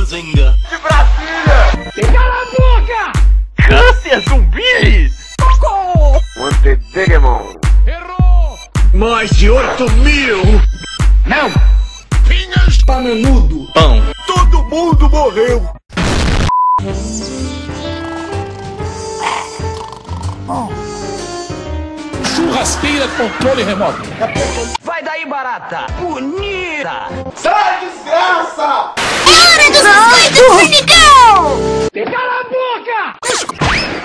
Mazinga. De Brasília! Cala a boca! Câncer zumbi! Socorro! Digimon. Errou! Mais de 8.000! Não! Pinhas! Bananudo! Pão! Todo mundo morreu! Churrasqueira controle remoto! Vai daí, barata! Bonita! Sai, desgraça! É hora dos biscoitos Unicão! Cala a boca!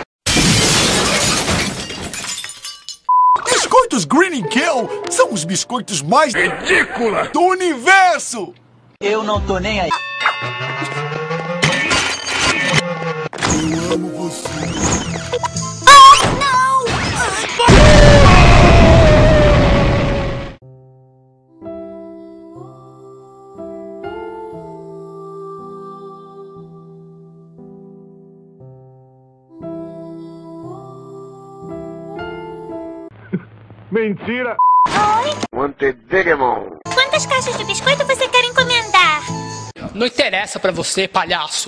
Biscoitos Green Kill são os biscoitos mais Ridícula! do universo! Eu não tô nem aí. Eu amo você. Não! Mentira! Digimon. Quantas caixas de biscoito você quer encomendar? Não interessa pra você, palhaço.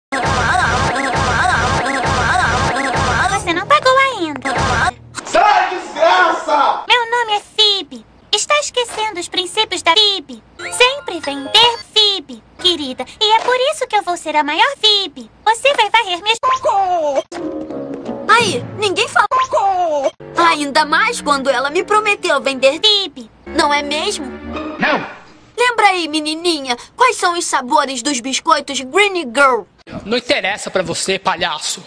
Você não pagou ainda. Sai, desgraça! Meu nome é Phoebe. Está esquecendo os princípios da Phoebe. Sempre vender Phoebe, querida. E é por isso que eu vou ser a maior Phoebe. Você vai varrer minhas... Aí, ninguém falou. Ainda mais quando ela me prometeu vender Phoebe. não é mesmo? Não! Lembra aí, menininha, quais são os sabores dos biscoitos Green Girl? Não interessa pra você, palhaço.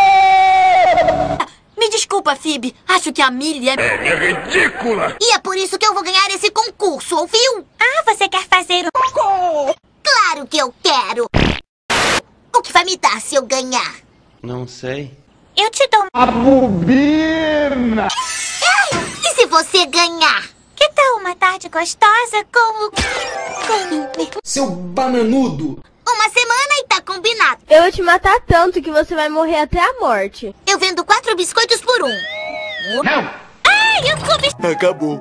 Me desculpa, Phoebe, acho que a Millie É ridícula! E é por isso que eu vou ganhar esse concurso, ouviu? Ah, você quer fazer um... Claro que eu quero! O que vai me dar se eu ganhar? Não sei. Eu te dou... A bobina! E se você ganhar? Que tal uma tarde gostosa com o... Seu bananudo! Uma semana e tá combinado. Eu vou te matar tanto que você vai morrer até a morte. Eu vendo 4 biscoitos por 1. Não! Ai, eu comi... Acabou.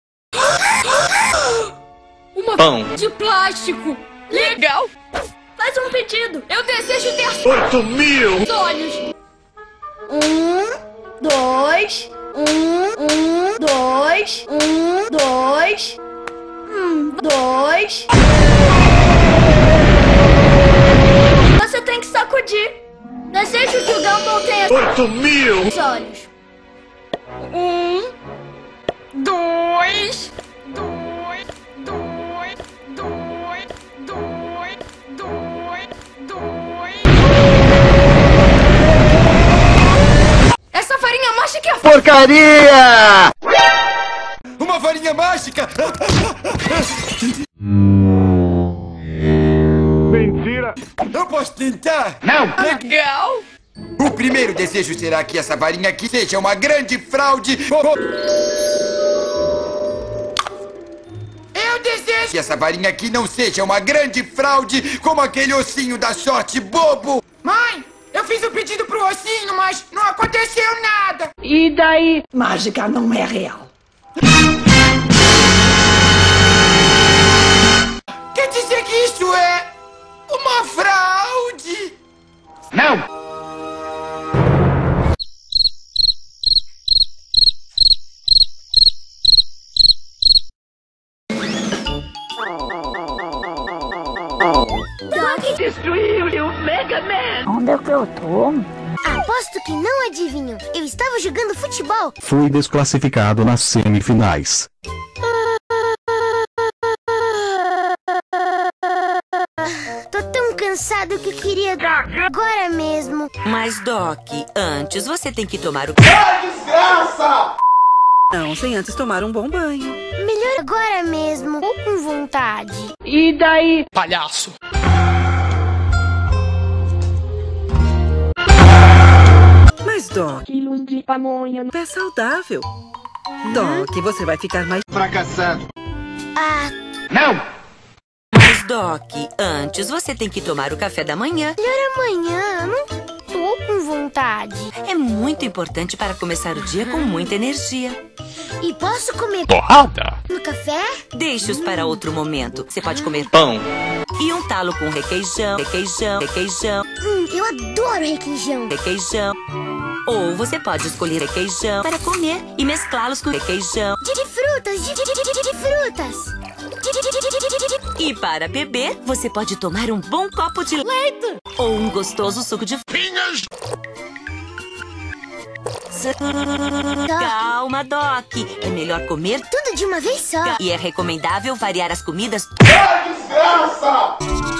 uma Pão! de plástico. Legal! Faz um pedido. Eu desejo ter 8.000! olhos. 2, 2, 2, 2. Você tem que sacudir. Desejo que o Gumball tenha 8.000! os olhos. 2, Essa farinha mágica é Porcaria! Uma varinha mágica! Mentira! Eu posso tentar? Não! Legal! O primeiro desejo será que essa varinha aqui seja uma grande fraude. Eu desejo que essa varinha aqui não seja uma grande fraude como aquele ossinho da sorte bobo. Mãe, eu fiz o pedido pro ossinho, mas não aconteceu nada. E daí? Mágica não é real. Quer dizer que isso é uma fraude? Não! Destruiu o Mega Man! Onde é que eu tô? Aposto que não adivinham. Eu estava jogando futebol. Fui desclassificado nas semifinais. Tô tão cansado que queria... Agora mesmo. Mas, Doc, antes você tem que tomar o... Sai, desgraça! Não, sem antes tomar um bom banho. Melhor agora mesmo. Ou com vontade. E daí? Palhaço! Mas, Doc, quilos de pamonha é saudável. Doc, você vai ficar mais... Fracassado. Ah, Não! Mas, Doc, antes você tem que tomar o café da manhã. melhor amanhã. Não tô com vontade. É muito importante para começar o dia com muita energia. E posso comer Porrada! no café? Deixe-os para outro momento. Você pode comer Pão! E untá-lo com requeijão, requeijão, requeijão. Eu adoro requeijão. Requeijão. Ou você pode escolher requeijão para comer e mesclá-los com requeijão. De frutas, de frutas. E para beber, você pode tomar um bom copo de leite ou um gostoso suco de pinhas. Calma, Doc. É melhor comer Tudo de uma vez só. e é recomendável variar as comidas. Desgraça!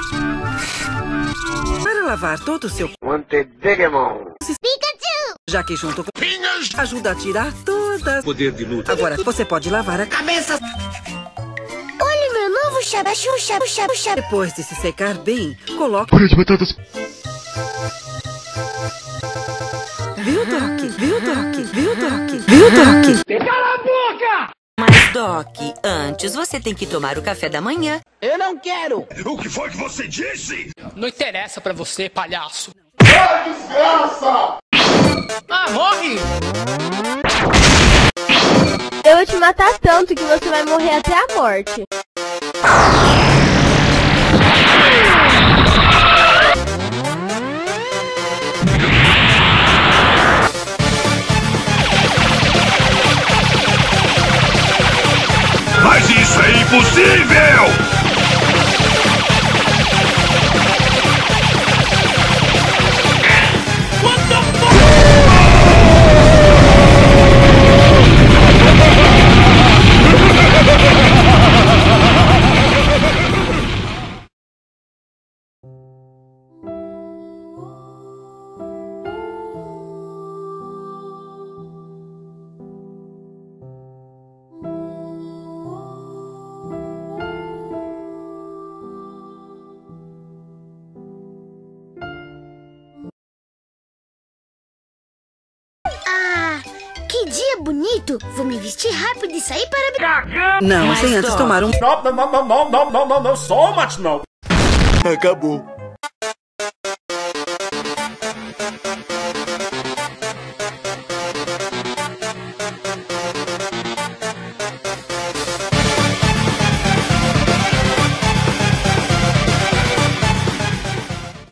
Para lavar todo o seu Digimon. Pikachu! já que junto com pinhas ajuda a tirar todas. Poder de luta. Agora você pode lavar a cabeça. Olha meu novo chaba. Depois de se secar bem, coloque. Purê de batatas. Viu, Doc? Viu, Doc? Viu, Doc? Viu, Doc? Cala a boca! Mas, Doc, antes você tem que tomar o café da manhã. Eu não quero! O que foi que você disse? Não interessa pra você, palhaço. Desgraça! Ah, morre! Eu vou te matar tanto que você vai morrer até a morte. Mas isso é impossível! Que dia bonito! Vou me vestir rápido e sair para... Não, sem antes tomar um... Não, só o mate não. Acabou.